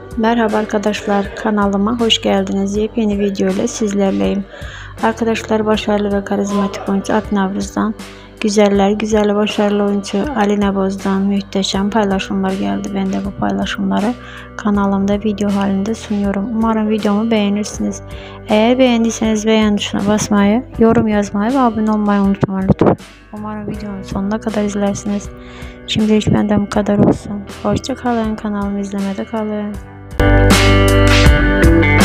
Merhaba arkadaşlar, kanalıma hoş geldiniz. Yepyeni video ile sizlerleyim. Arkadaşlar, başarılı ve karizmatik oyuncu Akın Avruz'dan, güzeller güzeli başarılı oyuncu Alina Boz'dan muhteşem paylaşımlar geldi. Ben de bu paylaşımları kanalımda video halinde sunuyorum. Umarım videomu beğenirsiniz. Eğer beğendiyseniz beğen tuşuna basmayı, yorum yazmayı ve abone olmayı unutmayın lütfen. Umarım videonun sonuna kadar izlersiniz. Şimdilik benden bu kadar olsun. Hoşça kalın, kanalımı izlemede kalın.